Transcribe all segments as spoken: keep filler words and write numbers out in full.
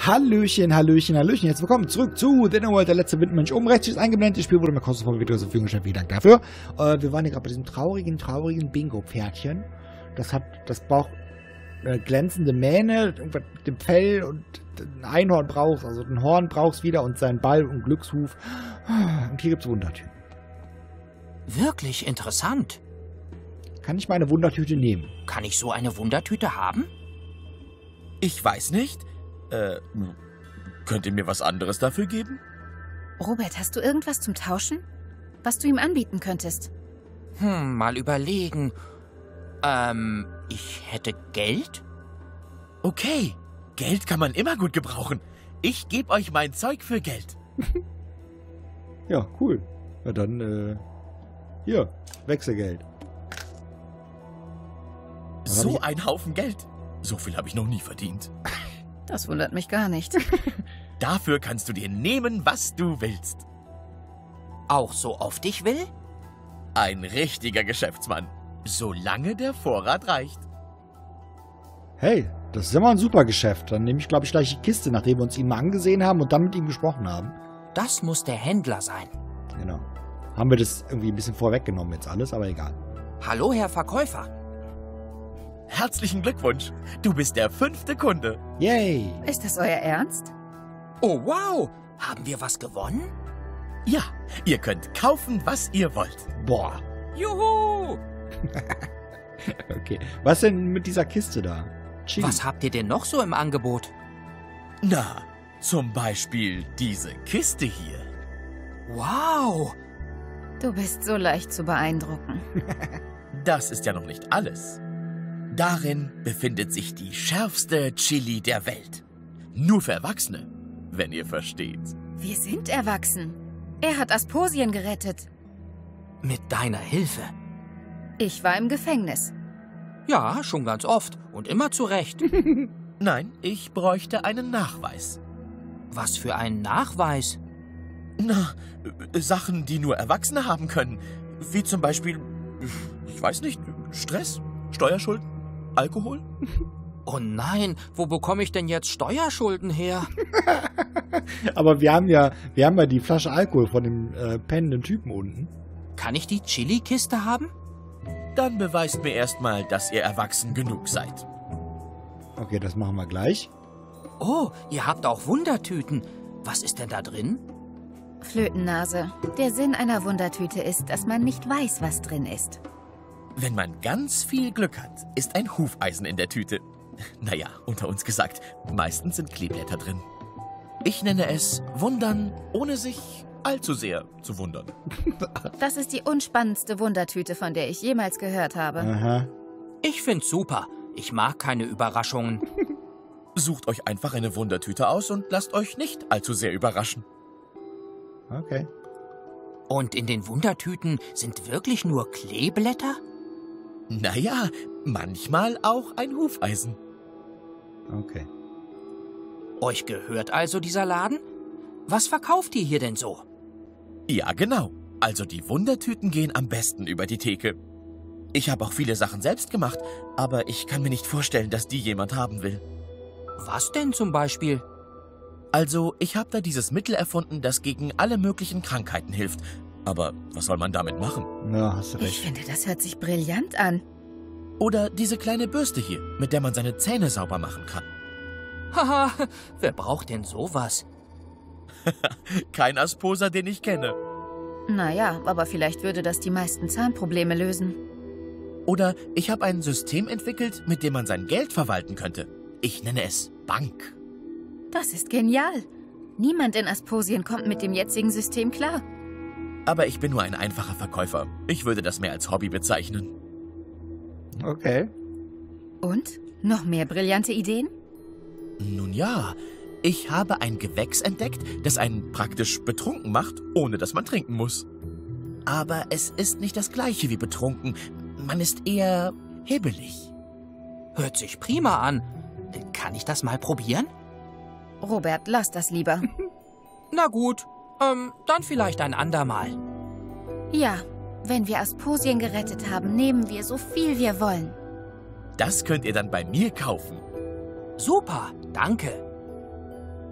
Hallöchen, Hallöchen, Hallöchen. Jetzt willkommen zurück zu The Inner World, der letzte Windmensch. Oben rechts ist eingeblendet. Das Spiel wurde mir kostenlos Video zur Verfügung gestellt. Vielen Dank dafür. Äh, wir waren hier gerade bei diesem traurigen, traurigen Bingo-Pferdchen. Das hat, das braucht äh, glänzende Mähne, irgendwas mit dem Fell und ein Einhorn brauchst, also ein Horn brauchst wieder und seinen Ball und Glückshuf. Und hier gibt's Wundertüten. Wirklich interessant. Kann ich meine Wundertüte nehmen? Kann ich so eine Wundertüte haben? Ich weiß nicht. Äh, könnt ihr mir was anderes dafür geben? Robert, hast du irgendwas zum Tauschen? Was du ihm anbieten könntest? Hm, mal überlegen. Ähm, ich hätte Geld? Okay, Geld kann man immer gut gebrauchen. Ich gebe euch mein Zeug für Geld. Ja, cool. Na dann, äh, hier, Wechselgeld. So ein Haufen Geld. So viel habe ich noch nie verdient. Das wundert mich gar nicht. Dafür kannst du dir nehmen, was du willst. Auch so oft ich will? Ein richtiger Geschäftsmann. Solange der Vorrat reicht. Hey, das ist immer ein super Geschäft. Dann nehme ich, glaube ich, gleich die Kiste, nachdem wir uns ihn mal angesehen haben und dann mit ihm gesprochen haben. Das muss der Händler sein. Genau. Haben wir das irgendwie ein bisschen vorweggenommen jetzt alles, aber egal. Hallo, Herr Verkäufer. Herzlichen Glückwunsch. Du bist der fünfte Kunde. Yay! Ist das euer Ernst? Oh, wow. Haben wir was gewonnen? Ja, ihr könnt kaufen, was ihr wollt. Boah. Juhu! Okay. Was denn mit dieser Kiste da? Chili. Was habt ihr denn noch so im Angebot? Na, zum Beispiel diese Kiste hier. Wow! Du bist so leicht zu beeindrucken. Das ist ja noch nicht alles. Darin befindet sich die schärfste Chili der Welt. Nur für Erwachsene, wenn ihr versteht. Wir sind erwachsen. Er hat Asposien gerettet. Mit deiner Hilfe? Ich war im Gefängnis. Ja, schon ganz oft und immer zurecht. Nein, ich bräuchte einen Nachweis. Was für einen Nachweis? Na, äh, Sachen, die nur Erwachsene haben können. Wie zum Beispiel, ich weiß nicht, Stress, Steuerschulden, Alkohol? Oh nein, wo bekomme ich denn jetzt Steuerschulden her? Aber wir haben ja, wir haben ja die Flasche Alkohol von dem äh, pennenden Typen unten. Kann ich die Chili-Kiste haben? Dann beweist mir erstmal, dass ihr erwachsen genug seid. Okay, das machen wir gleich. Oh, ihr habt auch Wundertüten. Was ist denn da drin? Flötennase. Der Sinn einer Wundertüte ist, dass man nicht weiß, was drin ist. Wenn man ganz viel Glück hat, ist ein Hufeisen in der Tüte. Naja, unter uns gesagt, meistens sind Kleeblätter drin. Ich nenne es Wundern, ohne sich allzu sehr zu wundern. Das ist die unspannendste Wundertüte, von der ich jemals gehört habe. Aha. Ich find's super. Ich mag keine Überraschungen. Sucht euch einfach eine Wundertüte aus und lasst euch nicht allzu sehr überraschen. Okay. Und in den Wundertüten sind wirklich nur Kleeblätter? Naja, manchmal auch ein Hufeisen. Okay. Euch gehört also dieser Laden? Was verkauft ihr hier denn so? Ja, genau. Also die Wundertüten gehen am besten über die Theke. Ich habe auch viele Sachen selbst gemacht, aber ich kann mir nicht vorstellen, dass die jemand haben will. Was denn zum Beispiel? Also, ich habe da dieses Mittel erfunden, das gegen alle möglichen Krankheiten hilft. Aber was soll man damit machen? Ja, hast du Ich recht. finde, das hört sich brillant an. Oder diese kleine Bürste hier, mit der man seine Zähne sauber machen kann. Haha, wer braucht denn sowas? Kein Asposer, den ich kenne. Naja, aber vielleicht würde das die meisten Zahnprobleme lösen. Oder ich habe ein System entwickelt, mit dem man sein Geld verwalten könnte. Ich nenne es Bank. Das ist genial. Niemand in Asposien kommt mit dem jetzigen System klar. Aber ich bin nur ein einfacher Verkäufer. Ich würde das mehr als Hobby bezeichnen. Okay. Und? Noch mehr brillante Ideen? Nun ja, ich habe ein Gewächs entdeckt, das einen praktisch betrunken macht, ohne dass man trinken muss. Aber es ist nicht das gleiche wie betrunken. Man ist eher hibbelig. Hört sich prima an. Kann ich das mal probieren? Robert, lass das lieber. Na gut, ähm, dann vielleicht ein andermal. Ja, wenn wir Asposien gerettet haben, nehmen wir so viel wir wollen. Das könnt ihr dann bei mir kaufen. Super, danke.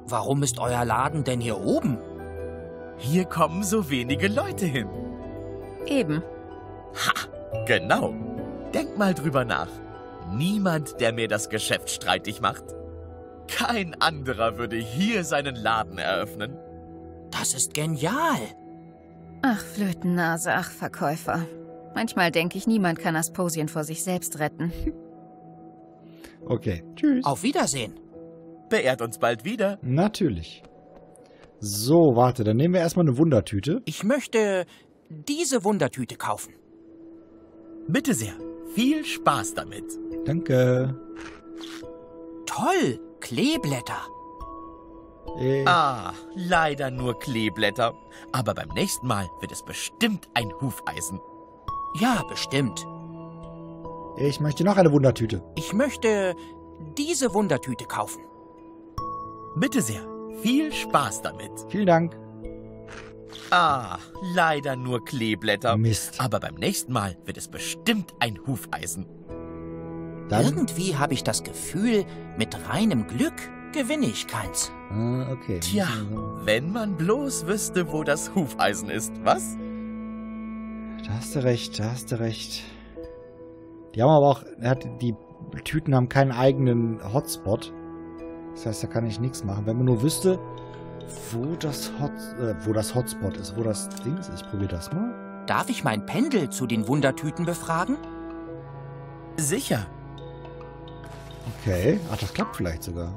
Warum ist euer Laden denn hier oben? Hier kommen so wenige Leute hin. Eben. Ha, genau. Denk mal drüber nach. Niemand, der mir das Geschäft streitig macht. Kein anderer würde hier seinen Laden eröffnen. Das ist genial. Ach, Flötennase, ach, Verkäufer. Manchmal denke ich, niemand kann Asposien vor sich selbst retten. Okay, tschüss. Auf Wiedersehen. Beehrt uns bald wieder. Natürlich. So, warte, dann nehmen wir erstmal eine Wundertüte. Ich möchte diese Wundertüte kaufen. Bitte sehr. Viel Spaß damit. Danke. Toll, Kleeblätter. Äh, Ah, leider nur Kleeblätter. Aber beim nächsten Mal wird es bestimmt ein Hufeisen. Ja, bestimmt. ich möchte noch eine Wundertüte. Ich möchte diese Wundertüte kaufen. Bitte sehr. Viel Spaß damit. Vielen Dank. Ah, leider nur Kleeblätter. Mist. Aber beim nächsten Mal wird es bestimmt ein Hufeisen. Dann, Irgendwie habe ich das Gefühl, mit reinem Glück gewinne ich keins. ah, okay. Tja, wenn man bloß wüsste, wo das Hufeisen ist, was? Da hast du recht, da hast du recht. Die haben aber auch, er hat, die Tüten haben keinen eigenen Hotspot. Das heißt, da kann ich nichts machen. Wenn man nur wüsste, wo das, Hot, äh, wo das Hotspot ist, wo das Ding ist. Ich probiere das mal. Darf ich mein Pendel zu den Wundertüten befragen? Sicher. Okay. Ach, das klappt vielleicht sogar.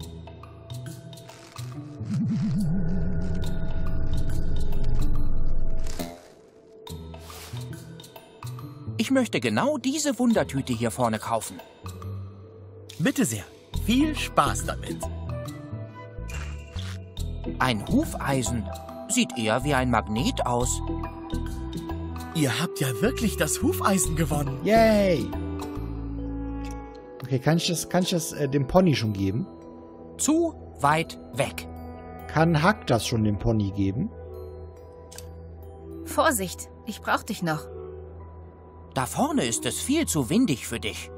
Ich möchte genau diese Wundertüte hier vorne kaufen. Bitte sehr. Viel Spaß damit. Ein Hufeisen sieht eher wie ein Magnet aus. Ihr habt ja wirklich das Hufeisen gewonnen. Yay! Okay, kann ich das, kann ich das äh, dem Pony schon geben? Zu weit weg. Kann Hack das schon dem Pony geben? Vorsicht, ich brauch dich noch. Da vorne ist es viel zu windig für dich.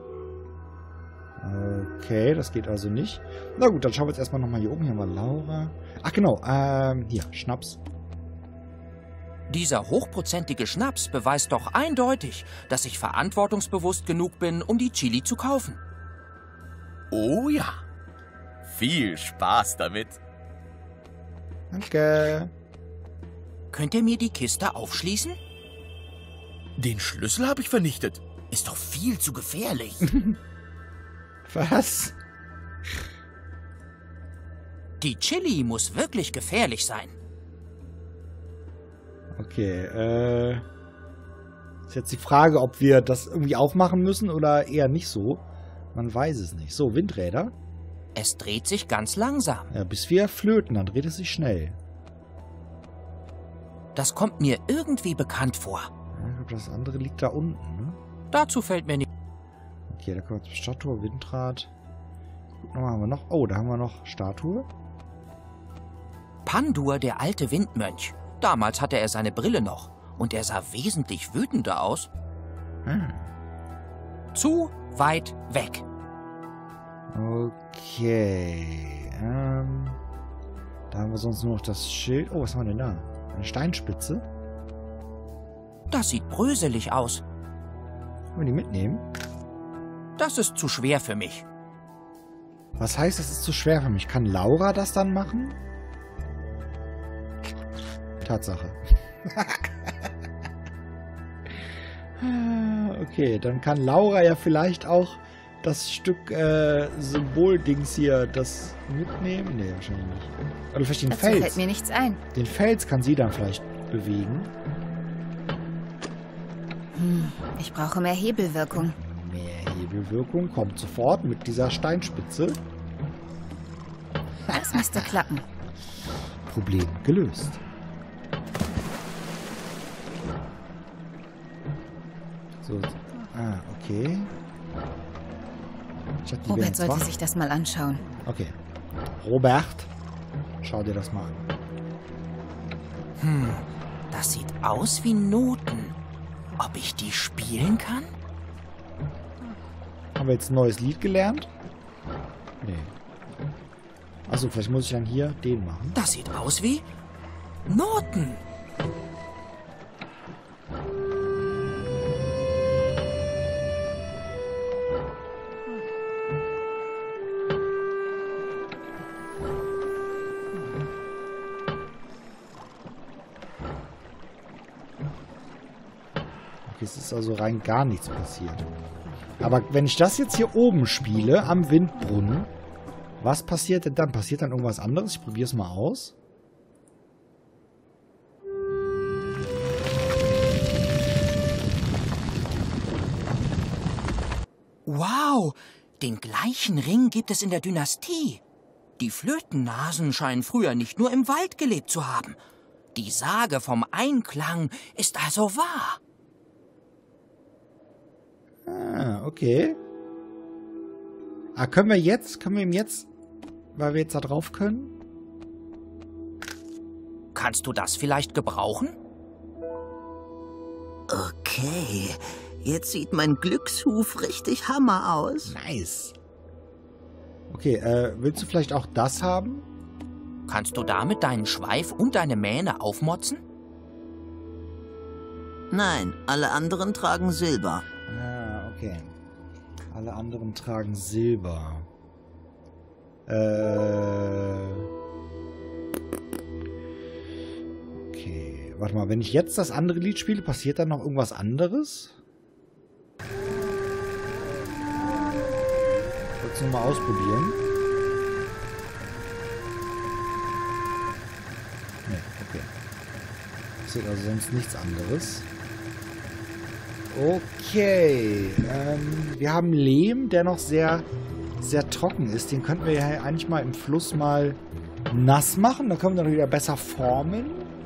Okay, das geht also nicht. Na gut, dann schauen wir jetzt erstmal nochmal hier oben. Hier haben wir Laura. Ach genau, ähm, hier, Schnaps. Dieser hochprozentige Schnaps beweist doch eindeutig, dass ich verantwortungsbewusst genug bin, um die Chili zu kaufen. Oh ja. Viel Spaß damit. Danke. Könnt ihr mir die Kiste aufschließen? Den Schlüssel habe ich vernichtet. Ist doch viel zu gefährlich. Was? Die Chili muss wirklich gefährlich sein. Okay, äh... ist jetzt die Frage, ob wir das irgendwie aufmachen müssen oder eher nicht so. Man weiß es nicht. So, Windräder. Es dreht sich ganz langsam. Ja, bis wir flöten, dann dreht es sich schnell. Das kommt mir irgendwie bekannt vor. Ja, ich glaube, das andere liegt da unten, ne? Dazu fällt mir nicht... Okay, da kommen wir zur Statue, Windrad. Guck nochmal, haben wir noch... Oh, da haben wir noch Statue. Pandur, der alte Windmönch. Damals hatte er seine Brille noch. Und er sah wesentlich wütender aus. Hm. Zu weit weg. Okay. Ähm... Da haben wir sonst nur noch das Schild. Oh, was haben wir denn da? Eine Steinspitze. Das sieht bröselig aus. Können wir die mitnehmen? Das ist zu schwer für mich. Was heißt, das ist zu schwer für mich? Kann Laura das dann machen? Tatsache. Okay, dann kann Laura ja vielleicht auch das Stück äh, Symboldings hier, das mitnehmen. Nee, wahrscheinlich nicht. Oder vielleicht den Dazu Fels. fällt mir nichts ein. Den Fels kann sie dann vielleicht bewegen. Hm, ich brauche mehr Hebelwirkung. Mehr Hebelwirkung kommt sofort mit dieser Steinspitze. Das müsste klappen. Problem gelöst. So, ah, okay. Ich dachte, die wären Robert jetzt sollte wach. sich das mal anschauen. Okay. Robert, schau dir das mal an. Hm, das sieht aus wie Noten. Ob ich die spielen kann? Haben wir jetzt ein neues Lied gelernt? Nee. Achso, vielleicht muss ich dann hier den machen. Das sieht aus wie Noten. Es ist also rein gar nichts passiert. Aber wenn ich das jetzt hier oben spiele, am Windbrunnen, was passiert denn dann? Passiert dann irgendwas anderes? Ich probiere es mal aus. Wow, den gleichen Ring gibt es in der Dynastie. Die Flötennasen scheinen früher nicht nur im Wald gelebt zu haben. Die Sage vom Einklang ist also wahr. Ah, okay. Ah, können wir jetzt, können wir ihm jetzt, weil wir jetzt da drauf können? Kannst du das vielleicht gebrauchen? Okay, jetzt sieht mein Glückshuf richtig Hammer aus. Nice. Okay, äh, willst du vielleicht auch das haben? Kannst du damit deinen Schweif und deine Mähne aufmotzen? Nein, alle anderen tragen Silber. Ah, okay. Alle anderen tragen Silber. Äh. Okay. Warte mal, wenn ich jetzt das andere Lied spiele, passiert dann noch irgendwas anderes? Ich wollte es nur mal ausprobieren. Nee, okay. Passiert also sonst nichts anderes. Okay, ähm, wir haben Lehm, der noch sehr, sehr trocken ist. Den könnten wir ja eigentlich mal im Fluss mal nass machen. Dann können wir dann wieder besser formen.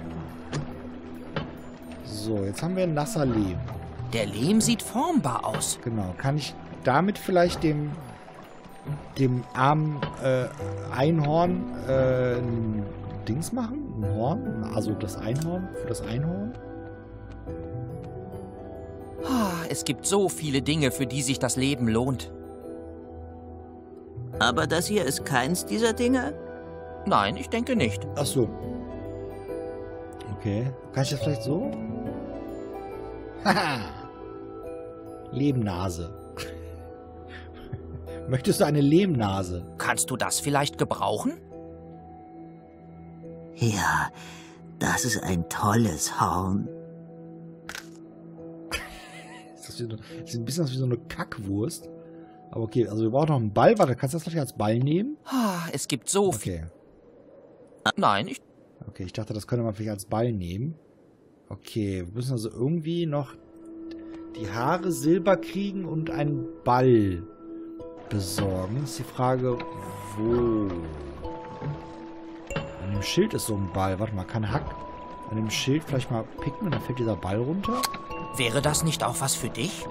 So, jetzt haben wir nasser Lehm. Der Lehm sieht formbar aus. Genau, kann ich damit vielleicht dem, dem armen äh, Einhorn äh, ein Dings machen? Ein Horn? Also das Einhorn für das Einhorn? Es gibt so viele Dinge, für die sich das Leben lohnt. Aber das hier ist keins dieser Dinge? Nein, ich denke nicht. Ach so. Okay. Kann ich das vielleicht so? Haha. Lehmnase. Möchtest du eine Lehmnase? Kannst du das vielleicht gebrauchen? Ja, das ist ein tolles Horn. Das sieht ein bisschen aus wie so eine Kackwurst. Aber okay, also wir brauchen noch einen Ball. Warte, kannst du das vielleicht als Ball nehmen? Es gibt so viel. Okay. Nein, ich... Okay, ich dachte, das könnte man vielleicht als Ball nehmen. Okay, wir müssen also irgendwie noch die Haare silber kriegen und einen Ball besorgen. Ist die Frage, wo? An dem Schild ist so ein Ball. Warte mal, kann Hack an dem Schild vielleicht mal picken und dann fällt dieser Ball runter? Wäre das nicht auch was für dich?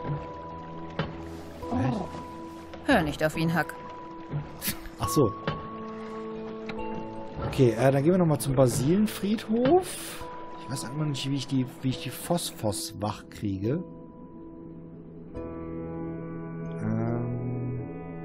Oh. Hör nicht auf ihn, Hack. Ach so. Okay, äh, dann gehen wir nochmal zum Basilenfriedhof. Ich weiß einfach nicht, wie ich die, wie ich die Phosphos wach kriege. Ähm.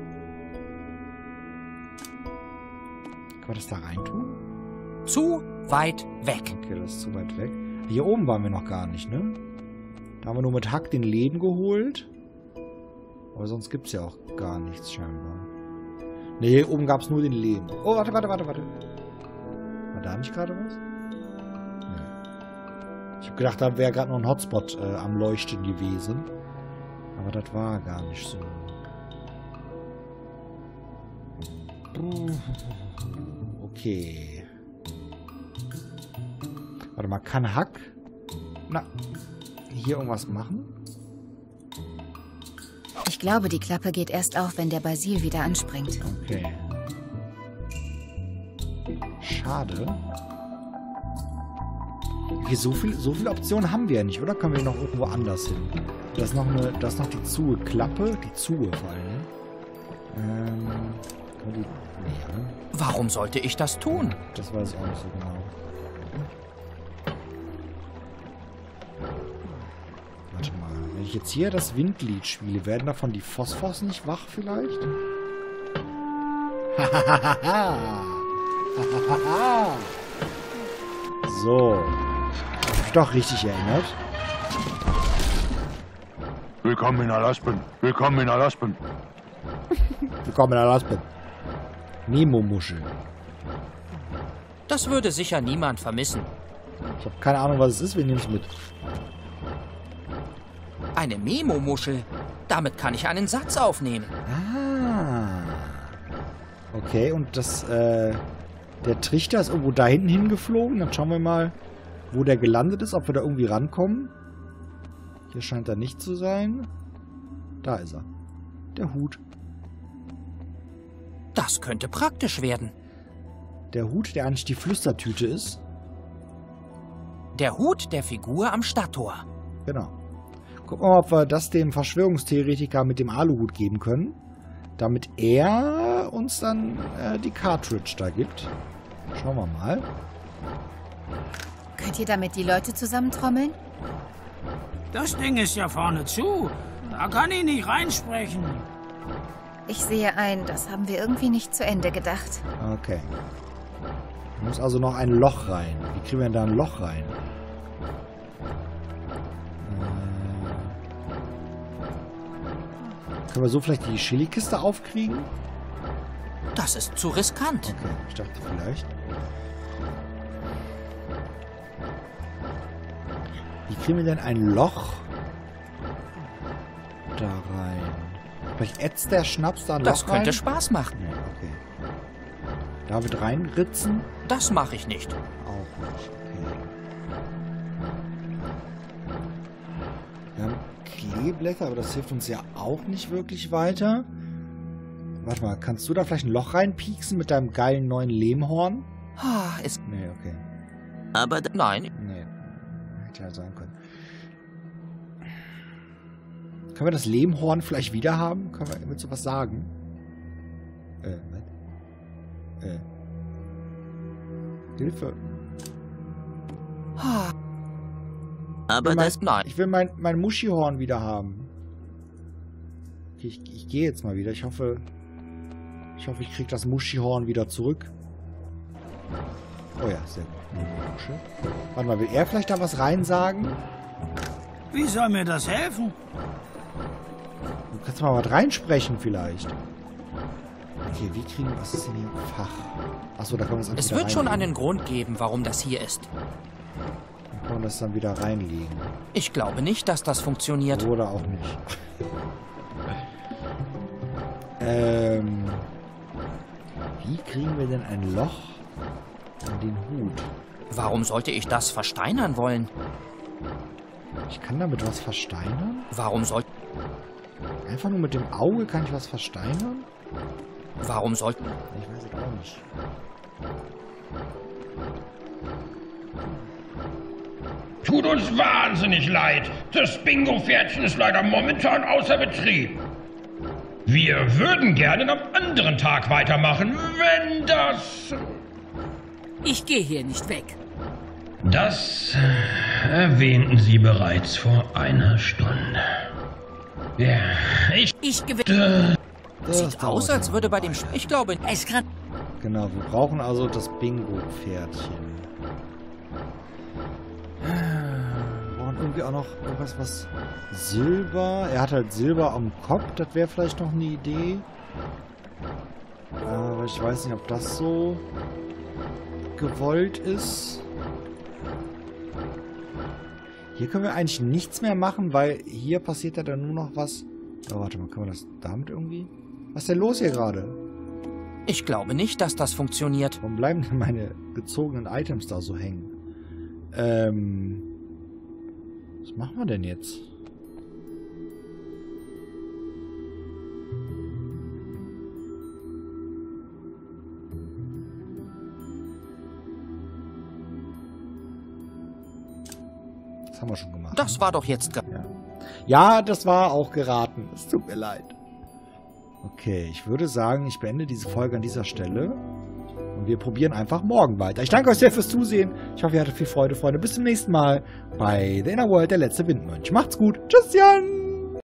Kann man das da reintun? Zu weit weg. Okay, das ist zu weit weg. Hier oben waren wir noch gar nicht, ne? Da haben wir nur mit Hack den Leben geholt. Aber sonst gibt es ja auch gar nichts scheinbar. Ne, hier oben gab es nur den Leben. Oh, warte, warte, warte, warte. War da nicht gerade was? Nee. Ich habe gedacht, da wäre gerade noch ein Hotspot äh, am Leuchten gewesen. Aber das war gar nicht so. Okay. Warte mal, kann Hack... Na, hier irgendwas machen? Ich glaube, die Klappe geht erst auf, wenn der Basil wieder anspringt. Okay. Schade. Okay, so viel, so viele Optionen haben wir ja nicht, oder? Können wir noch irgendwo anders hin? Da ist noch eine, da ist noch die Zuhe Klappe, die Zuhe vor allem. Ähm, kann die, nee, ne? Warum sollte ich das tun? Das weiß ich auch nicht so genau. Warte mal, wenn ich jetzt hier das Windlied spiele, werden davon die Phosphos nicht wach vielleicht? Hahaha! So. Hab ich doch richtig erinnert. Willkommen in Alaspen. Willkommen in Alaspen. Willkommen in Alaspen. Nemo-Muschel. Das würde sicher niemand vermissen. Ich habe keine Ahnung, was es ist. Wir nehmen es mit. Eine Memo-Muschel. Damit kann ich einen Satz aufnehmen. Ah. Okay, und das, äh, der Trichter ist irgendwo da hinten hingeflogen. Dann schauen wir mal, wo der gelandet ist, ob wir da irgendwie rankommen. Hier scheint er nicht zu sein. Da ist er. Der Hut. Das könnte praktisch werden. Der Hut, der eigentlich die Flüstertüte ist. Der Hut der Figur am Stadttor. Genau. Gucken wir mal, ob wir das dem Verschwörungstheoretiker mit dem Aluhut geben können. Damit er uns dann äh, die Cartridge da gibt. Schauen wir mal. Könnt ihr damit die Leute zusammentrommeln? Das Ding ist ja vorne zu. Da kann ich nicht reinsprechen. Ich sehe ein, das haben wir irgendwie nicht zu Ende gedacht. Okay. Da muss also noch ein Loch rein. Wie kriegen wir denn da ein Loch rein? Äh Können wir so vielleicht die Chili-Kiste aufkriegen? Das ist zu riskant. Okay, ich dachte vielleicht. Wie kriegen wir denn ein Loch da rein? Vielleicht ätzt der Schnaps da ein Das Loch rein? könnte Spaß machen. Nee, okay. David reinritzen? Das mache ich nicht. Auch nicht, okay. Wir haben Kleeblätter, aber das hilft uns ja auch nicht wirklich weiter. Warte mal, kannst du da vielleicht ein Loch reinpieksen mit deinem geilen neuen Lehmhorn? Ah, es... Nee, okay. Aber da Nein, Nee. Hätte ja sein können. Können wir das Lehmhorn vielleicht wieder haben? Können wir mit sowas sagen? Äh, was? Äh. Hilfe. ah, aber Ich will das mein, nein. ich will mein, mein Muschihorn wieder haben. Okay, ich, ich gehe jetzt mal wieder. Ich hoffe, ich hoffe, ich kriege das Muschihorn wieder zurück. Oh ja, sehr gut. Muschel. Warte mal, will er vielleicht da was reinsagen? Wie soll mir das helfen? Du kannst mal was reinsprechen vielleicht. Okay, wie kriegen wir... Was ist denn hier ein Fach? Achso, da können wir es Es wird schon einen Grund geben, warum das hier ist. Dann können wir das dann wieder reinlegen. Ich glaube nicht, dass das funktioniert. Oder auch nicht. ähm... Wie kriegen wir denn ein Loch in den Hut? Warum sollte ich das versteinern wollen? Ich kann damit was versteinern? Warum soll... Einfach nur mit dem Auge kann ich was versteinern? Warum sollten... Ich weiß es auch nicht. Tut uns wahnsinnig leid. Das Bingo-Pferdchen ist leider momentan außer Betrieb. Wir würden gerne am anderen Tag weitermachen, wenn das... Ich gehe hier nicht weg. Das erwähnten Sie bereits vor einer Stunde. Ja, ich... Ich gewinne. Das Sieht dauert aus, als ja würde noch bei eine dem... Weile. Ich glaube... Es kann. Genau, wir brauchen also das Bingo-Pferdchen. Wir brauchen irgendwie auch noch irgendwas, was Silber... Er hat halt Silber am Kopf, das wäre vielleicht noch eine Idee. Aber ich weiß nicht, ob das so gewollt ist. Hier können wir eigentlich nichts mehr machen, weil hier passiert ja dann nur noch was... Oh, warte mal, können wir das damit irgendwie... Was ist denn los hier gerade? Ich glaube nicht, dass das funktioniert. Warum bleiben denn meine gezogenen Items da so hängen? Ähm... Was machen wir denn jetzt? Das haben wir schon gemacht. Das war doch jetzt... ge- Ja. Ja, das war auch geraten. Es tut mir leid. Okay, ich würde sagen, ich beende diese Folge an dieser Stelle. Und wir probieren einfach morgen weiter. Ich danke euch sehr fürs Zusehen. Ich hoffe, ihr hattet viel Freude, Freunde. Bis zum nächsten Mal bei The Inner World, der letzte Windmönch. Macht's gut. Tschüss, Jan!